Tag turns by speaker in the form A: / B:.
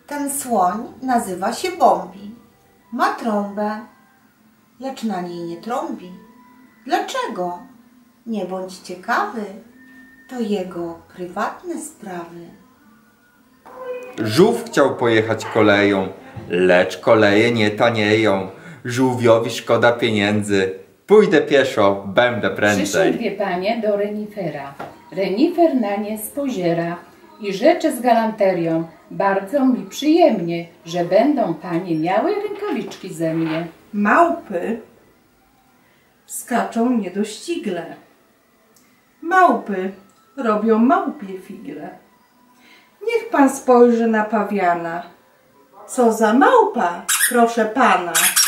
A: Ten słoń nazywa się Bombi. Ma trąbę, lecz na niej nie trąbi. Dlaczego? Nie bądź ciekawy, to jego prywatne sprawy.
B: Żółw chciał pojechać koleją, lecz koleje nie tanieją. Żółwiowi szkoda pieniędzy. Pójdę pieszo, będę prędzej.
C: Przyszły dwie panie do renifera. Renifer na nie spoziera i rzecze z galanterią: bardzo mi przyjemnie, że będą panie miały rękawiczki ze mnie.
D: Małpy skaczą niedościgle. Małpy robią małpie figle. Niech pan spojrzy na pawiana. Co za małpa, proszę pana.